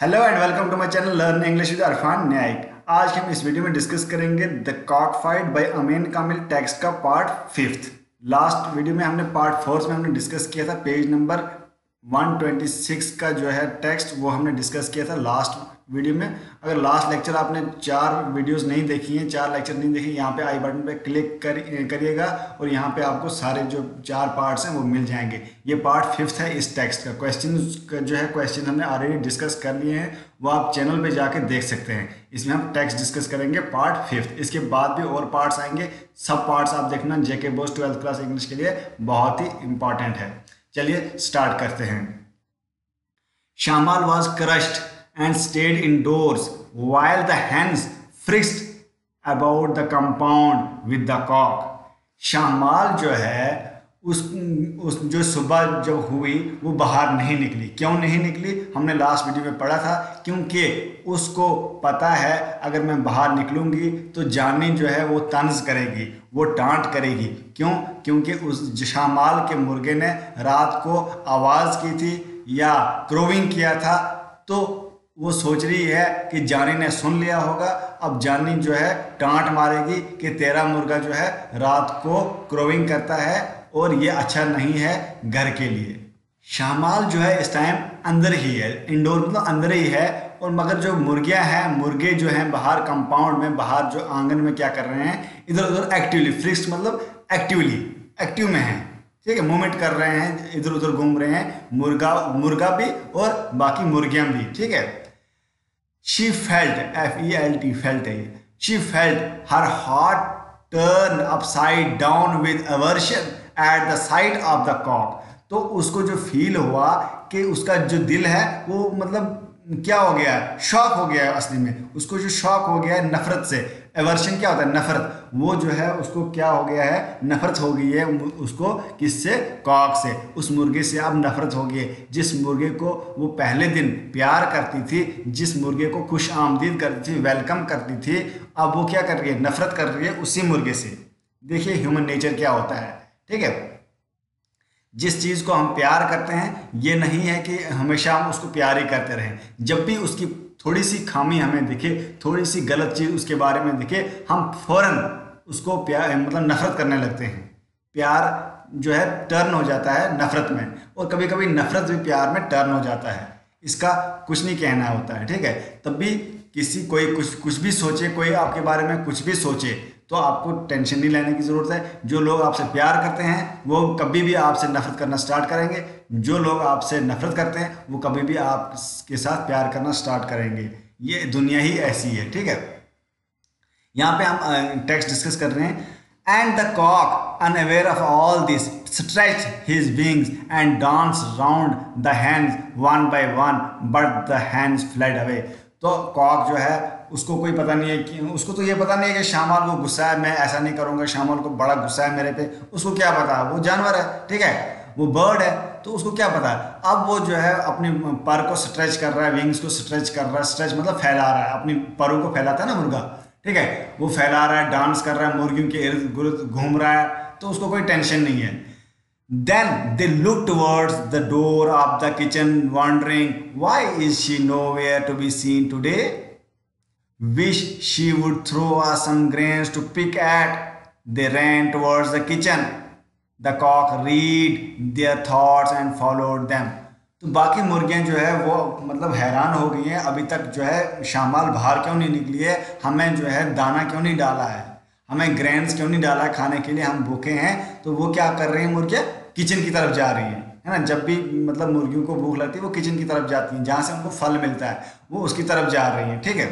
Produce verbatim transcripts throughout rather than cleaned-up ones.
Hello and welcome to my channel learn English with Arfan न्यायिक। आज हम इस वीडियो में डिस्कस करेंगे the cock fight by Ameen Kamil text का पार्ट फिफ्थ। लास्ट वीडियो में हमने पार्ट फोर्थ में हमने डिस्कस किया था पेज नंबर एक सौ छब्बीस का जो है टेक्स्ट, वो हमने डिस्कस किया था लास्ट वीडियो में। अगर लास्ट लेक्चर आपने चार वीडियोस नहीं देखी हैं, चार लेक्चर नहीं देखे, यहाँ पे आई बटन पे क्लिक कर करिएगा और यहाँ पे आपको सारे जो चार पार्ट्स हैं वो मिल जाएंगे। ये पार्ट फिफ्थ है इस टेक्स्ट का। क्वेश्चन का जो है क्वेश्चन हमने ऑलरेडी डिस्कस कर लिए हैं, वो आप चैनल पे जाके देख सकते हैं। इसमें हम टेक्स्ट डिस्कस करेंगे पार्ट फिफ्थ। इसके बाद भी और पार्ट्स आएंगे, सब पार्ट्स आप देखना। JK BOSE twelfth class English के लिए बहुत ही इंपॉर्टेंट है। चलिए स्टार्ट करते हैं। Shamal was crushed and stayed indoors while the hens frisked about the compound with the cock। Shamal जो है उस उस जो सुबह जब हुई वो बाहर नहीं निकली। क्यों नहीं निकली हमने लास्ट वीडियो में पढ़ा था, क्योंकि उसको पता है अगर मैं बाहर निकलूंगी तो जानी जो है वो तंज करेगी, वो डांट करेगी। क्यों? क्योंकि उस शामाल के मुर्गे ने रात को आवाज़ की थी या क्रोविंग किया था, तो वो सोच रही है कि जानी ने सुन लिया होगा। अब जानी जो है डांट मारेगी कि तेरा मुर्गा जो है रात को क्रोविंग करता है और ये अच्छा नहीं है घर के लिए। शामाल जो है इस टाइम अंदर ही है, इंडोर मतलब अंदर ही है। और मगर जो मुर्गियां हैं, मुर्गे जो हैं बाहर कंपाउंड में, बाहर जो आंगन में क्या कर रहे हैं, इधर उधर एक्टिवली, फ्रिक्स मतलब एक्टिवली, एक्टिव में हैं, ठीक है, मूवमेंट कर रहे हैं, इधर उधर घूम रहे हैं, मुर्गा मुर्गा भी और बाकी मुर्गियां भी, ठीक है। She felt, F E L T, felt है ये। She felt her heart turn upside down with aversion at the sight of the cock। तो उसको जो फील हुआ कि उसका जो दिल है वो मतलब क्या हो गया है, शॉक हो गया है। असली में उसको जो शॉक हो गया है नफरत से। एवर्शन क्या होता है? नफरत। वो जो है उसको क्या हो गया है, नफरत हो गई है उसको। किससे? कॉक से। उस मुर्गे से अब नफरत हो गई है। जिस मुर्गे को वो पहले दिन प्यार करती थी, जिस मुर्गे को खुश आमदीद करती थी, वेलकम करती थी, अब वो क्या कर रही है? नफरत कर रही है उसी मुर्गे से। देखिए ह्यूमन नेचर क्या होता है, ठीक है। जिस चीज़ को हम प्यार करते हैं ये नहीं है कि हमेशा हम उसको प्यार ही करते रहें। जब भी उसकी थोड़ी सी खामी हमें दिखे, थोड़ी सी गलत चीज़ उसके बारे में दिखे, हम फौरन उसको प्यार मतलब नफरत करने लगते हैं। प्यार जो है टर्न हो जाता है नफरत में, और कभी कभी नफरत भी प्यार में टर्न हो जाता है। इसका कुछ नहीं कहना होता है, ठीक है। तब भी किसी कोई कुछ कुछ भी सोचे, कोई आपके बारे में कुछ भी सोचे, तो आपको टेंशन नहीं लेने की ज़रूरत है। जो लोग आपसे प्यार करते हैं वो कभी भी आपसे नफरत करना स्टार्ट करेंगे। जो लोग आपसे नफरत करते हैं वो कभी भी आपके साथ प्यार करना स्टार्ट करेंगे। ये दुनिया ही ऐसी है, ठीक है। यहाँ पे हम टेक्स्ट डिस्कस कर रहे हैं। And the cock unaware of all this stretch his wings and dance round the hens one by one but the hens fled away. तो कॉक जो है उसको कोई पता नहीं है कि उसको तो ये पता नहीं है कि शामाल को गुस्सा है, मैं ऐसा नहीं करूँगा, शामाल को बड़ा गुस्सा है मेरे पे। उसको क्या पता, वो जानवर है, ठीक है, वो बर्ड है, तो उसको क्या पता। अब वो जो है अपने पर को स्ट्रेच कर रहा है, विंग्स को स्ट्रेच कर रहा है। स्ट्रेच मतलब फैला रहा है, अपनी परों को फैलाता है ना मुर्गा, ठीक है, वो फैला रहा है, डांस कर रहा है, मुर्गियों के इर्द गिर्द घूम रहा है, तो उसको कोई टेंशन नहीं है। Then they looked towards the door of the kitchen, wondering why is she nowhere to be seen today? Wish she would throw us some grains to pick at. They ran towards the kitchen. The cock read their thoughts and followed them. तो बाकी मुर्गियां जो है वो मतलब हैरान हो गई हैं, अभी तक जो है शामाल बाहर क्यों नहीं निकली है, हमें जो है दाना क्यों नहीं डाला है, हमें ग्रेन्स क्यों नहीं डाला है खाने के लिए, हम भूखे हैं। तो वो क्या कर रही हैं मुर्गियां? किचन की तरफ जा रही हैं, है ना। जब भी मतलब मुर्गियों को भूख लगती है वो किचन की तरफ जाती हैं, जहाँ से उनको फल मिलता है, वो उसकी तरफ जा रही हैं, ठीक है।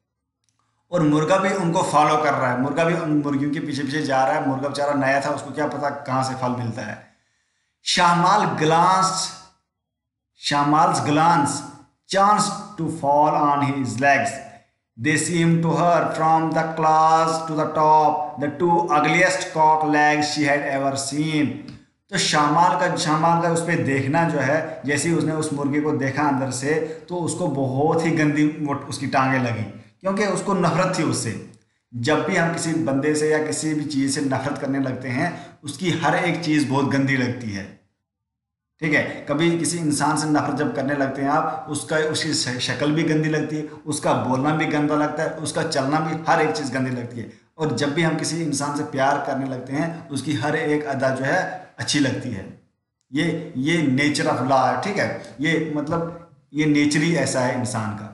और मुर्गा भी उनको फॉलो कर रहा है, मुर्गा भी उन मुर्गियों के पीछे पीछे जा रहा है। मुर्गा बेचारा नया था, उसको क्या पता कहाँ से फल मिलता है। Shamal glance Shamal's glance chanced to fall on his legs. They seemed to her from the claws to the top the two ugliest cock legs she had ever seen. तो शामाल का शामाल का उस पर देखना जो है, जैसे ही उसने उस मुर्गे को देखा अंदर से, तो उसको बहुत ही गंदी उसकी टांगें लगी, क्योंकि उसको नफरत थी उससे। जब भी हम किसी बंदे से या किसी भी चीज़ से नफरत करने लगते हैं, उसकी हर एक चीज़ बहुत गंदी लगती है, ठीक है। कभी किसी इंसान से नफरत जब करने लगते हैं आप, उसका उसकी शक्ल भी गंदी लगती है, उसका बोलना भी गंदा लगता है, उसका चलना भी, हर एक चीज़ गंदी लगती है। और जब भी हम किसी इंसान से प्यार करने लगते हैं, उसकी हर एक अदा जो है अच्छी लगती है। ये ये नेचर ऑफ लॉ है, ठीक है। ये मतलब ये नेचर ही ऐसा है इंसान का।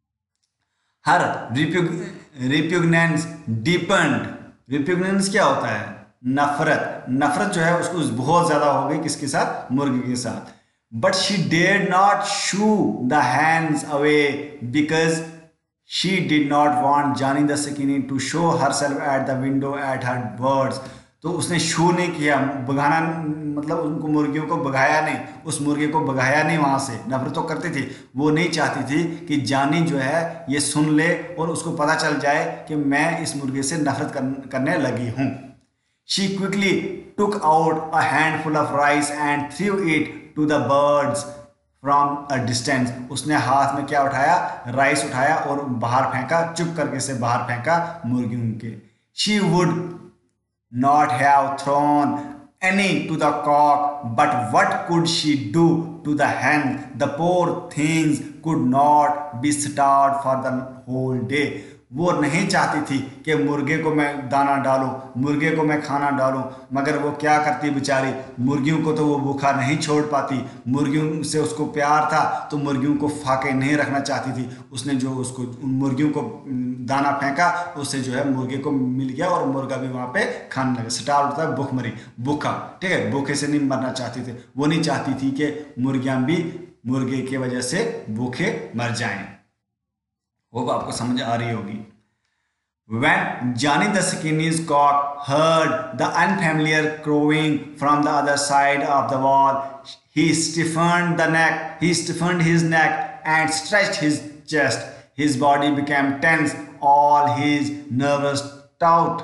हर रिप्यूगनेंस डीपन्ड। रिप्यूगनेंस क्या होता है? नफरत। नफरत जो है उसको बहुत ज्यादा हो गई किसके साथ? मुर्गी के साथ। But she did not shoo the hens away because she did not want Jani the skinny to show herself at the window at her birds. तो उसने शू नहीं किया, भगाना, मतलब उनको मुर्गियों को भगाया नहीं, उस मुर्गे को भगाया नहीं वहाँ से। नफरत तो करती थी, वो नहीं चाहती थी कि जानी जो है ये सुन ले और उसको पता चल जाए कि मैं इस मुर्गे से नफरत कर, करने लगी हूँ। She quickly took out a handful of rice and threw it to the birds from a distance. उसने हाथ में क्या उठाया? राइस उठाया और बाहर फेंका, चुप करके से बाहर फेंका मुर्गियों के। She would not have thrown any to the cock, but what could she do to the hen? The poor things could not be starved for the whole day. वो नहीं चाहती थी कि मुर्गे को मैं दाना डालूं, मुर्गे को मैं खाना डालूं, मगर वो क्या करती बेचारी, मुर्गियों को तो वो भूखा नहीं छोड़ पाती। मुर्गियों से उसको प्यार था तो मुर्गियों को फाके नहीं रखना चाहती थी। उसने जो उसको उन मुर्गियों को दाना फेंका, उससे जो है मुर्गे को मिल गया और मुर्गा भी वहाँ पे खाने लगा। स्टार होता है भूखमरी, भूखा, ठीक है। भूखे से नहीं मरना चाहती थी, वो नहीं चाहती थी कि मुर्गियाँ भी मुर्गे की वजह से भूखे मर जाएं। वो आपको समझ आ रही होगी। When Johnny the Skinny's cock heard the unfamiliar crowing from the other side of the wall, he stiffened the neck, he stiffened his neck and stretched his chest. His body became tense, all his nerves taut.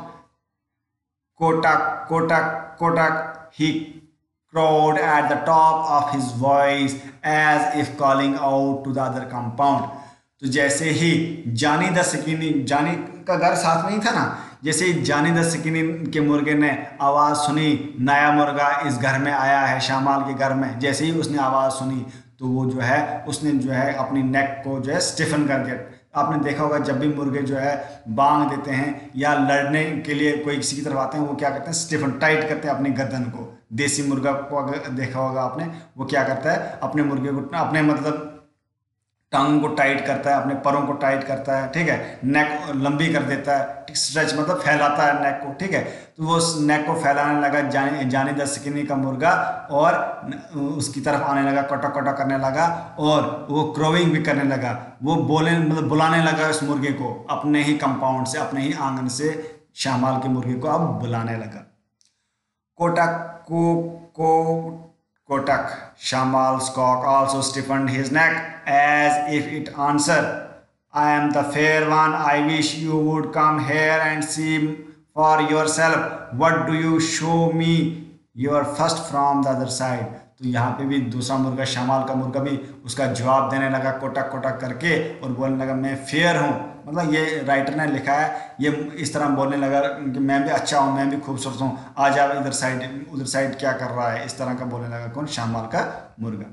Kotak, kotak, kotak, he crowed at the top of his voice as if calling out to the other compound. तो जैसे ही जानी the सकीनी, जानी का घर साथ में ही था ना, जैसे ही जानी द सकीनी के मुर्गे ने आवाज़ सुनी, नया मुर्गा इस घर में आया है, शामाल के घर में, जैसे ही उसने आवाज़ सुनी तो वो जो है उसने जो है अपनी नेक को जो है स्टिफन कर दिया। आपने देखा होगा जब भी मुर्गे जो है बांग देते हैं या लड़ने के लिए कोई किसी की तरफ आते हैं, वो क्या करते हैं? स्टिफन, टाइट करते हैं अपनी गर्दन को। देसी मुर्गा को अगर देखा होगा आपने, वो क्या करता है? अपने मुर्गे को, अपने मतलब टांग को टाइट करता है, अपने पैरों को टाइट करता है, ठीक है। नेक लंबी कर देता है, स्ट्रेच मतलब फैलाता है नेक को, ठीक है। तो वो नेक को फैलाने लगा जानी जानी द स्किनी का मुर्गा, और उसकी तरफ आने लगा, कटा कटा करने लगा, और वो क्रोविंग भी करने लगा। वो बोले मतलब बुलाने लगा उस मुर्गे को अपने ही कंपाउंड से, अपने ही आंगन से शामाल के मुर्गे को अब बुलाने लगा। कोटक को को Kotak, Shamal's cock also stiffened his neck as if it answered, I am the fair one. I wish you would come here and see for yourself. What do you show me? You are first from the other side. तो यहाँ पे भी दूसरा मुर्गा, शामाल का मुर्गा भी उसका जवाब देने लगा कोटक कोटक करके, और बोलने लगा मैं फेयर हूँ। मतलब ये राइटर ने लिखा है, ये इस तरह बोलने लगा कि मैं भी अच्छा हूँ, मैं भी खूबसूरत हूँ, आ जा इधर साइड, उधर साइड क्या कर रहा है, इस तरह का बोलने लगा कौन? शामाल का मुर्गा।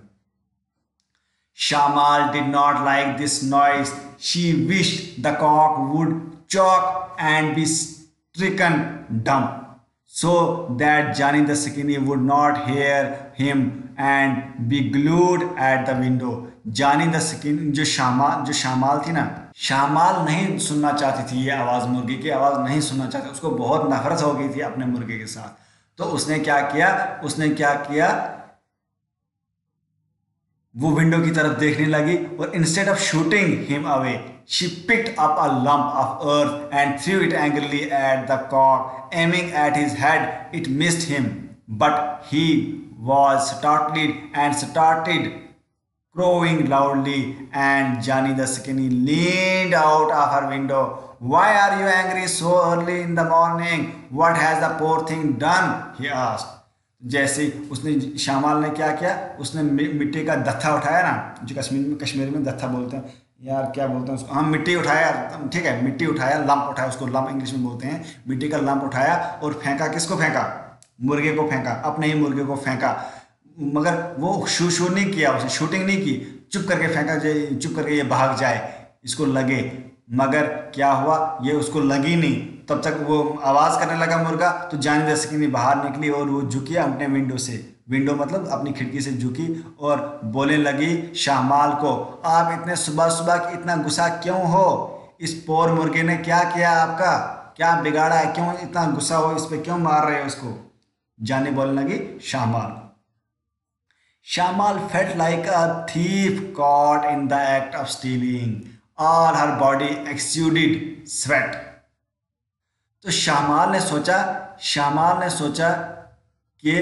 Shamal did not like this noise. She wished the cock would choke and be stricken dumb, so that Johnny the Skinny would not hear him and be glued at the window. Jani the skin, जो शामाल जो शामाल थी ना, शामाल नहीं सुनना चाहती थी ये आवाज़, मुर्गी की आवाज़ नहीं सुनना चाहती, उसको बहुत नफरत हो गई थी अपने मुर्गे के साथ। तो उसने क्या किया उसने क्या किया वो विंडो की तरफ देखने लगी, और instead of shooing him away she picked up a lump of earth and threw it angrily at the cock, aiming at his head. It missed him but he was startled and started crowing loudly, and Johnny the Skinny leaned out of her window. Why are you angry so early in the morning? What has the poor thing done? He asked. जैसे उसने, शामाल ने क्या किया, उसने मिट्टी का दत्था उठाया ना, जो कश्मीर में कश्मीरी में दत्था बोलते हैं यार, क्या बोलते हैं उसको, हाँ मिट्टी उठाया, ठीक है, मिट्टी उठाया, लंप उठाया, उसको लंप इंग्लिश में बोलते हैं। मिट्टी का लंप उठाया और फेंका, किसको फेंका? मुर्गे को फेंका, अपने ही मुर्गे को फेंका। मगर वो शू शू नहीं किया, उसने शूटिंग नहीं की, चुप करके फेंका जाए, चुप करके ये भाग जाए, इसको लगे। मगर क्या हुआ, ये उसको लगी नहीं। तब तक वो आवाज़ करने लगा मुर्गा, तो जानी दस्तकीनी बाहर निकली और वो झुकी अपने विंडो से, विंडो मतलब अपनी खिड़की से झुकी और बोलने लगी शाहमाल को, आप इतने सुबह सुबह इतना गुस्सा क्यों हो? इस पोर मुर्गे ने क्या किया आपका? क्या बिगाड़ा है? क्यों इतना गुस्सा हो? इस पे क्यों मार रहे हो उसको? जानी बोलने लगी शाहमाल को। Shamal felt like a thief caught in the act of stealing. All her body exuded sweat. तो शामाल ने सोचा शामाल ने सोचा कि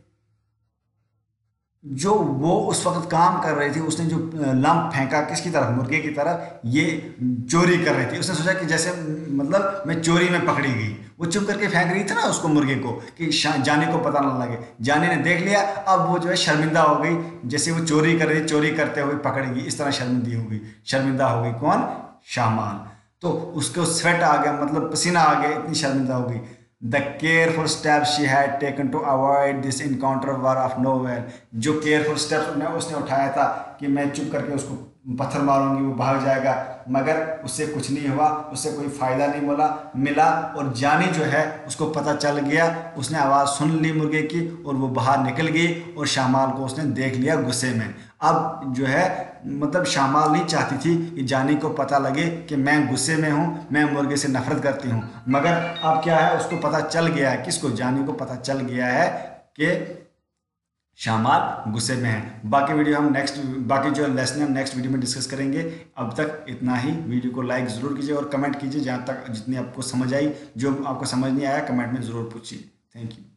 जो वो उस वक्त काम कर रही थी, उसने जो लंप फेंका किसकी तरफ, मुर्गे की तरफ, ये चोरी कर रही थी। उसने सोचा कि जैसे मतलब मैं चोरी में पकड़ी गई। वो चुप करके फेंक रही थी ना उसको, मुर्गे को, कि जानी को पता ना लगे। जानी ने देख लिया, अब वो जो है शर्मिंदा हो गई, जैसे वो चोरी कर रही, चोरी करते हुए पकड़ेगी, इस तरह शर्मिंदी हो गई, शर्मिंदा हो गई। कौन? शामाल। तो उसको स्वेट आ गया, मतलब पसीना आ गया, इतनी शर्मिंदा हो गई। The careful steps she had taken to avoid this encounter were of no avail. जो केयरफुल स्टेप्स उसने उसने उठाया था कि मैं चुप करके उसको पत्थर मारूंगी, वो भाग जाएगा, मगर उससे कुछ नहीं हुआ, उससे कोई फ़ायदा नहीं मिला मिला और जानी जो है उसको पता चल गया, उसने आवाज़ सुन ली मुर्गे की और वो बाहर निकल गई और शामाल को उसने देख लिया गुस्से में। अब जो है मतलब शामाल नहीं चाहती थी कि जानी को पता लगे कि मैं गुस्से में हूँ, मैं मुर्गे से नफरत करती हूँ, मगर अब क्या है, उसको पता चल गया है, किसको? जानी को पता चल गया है कि शामाल गुस्से में है। बाकी वीडियो हम नेक्स्ट बाकी जो लेसन हम नेक्स्ट वीडियो में डिस्कस करेंगे। अब तक इतना ही। वीडियो को लाइक ज़रूर कीजिए और कमेंट कीजिए, जहाँ तक जितनी आपको समझ आई। जो आपको समझ नहीं आया कमेंट में ज़रूर पूछिए। Thank you.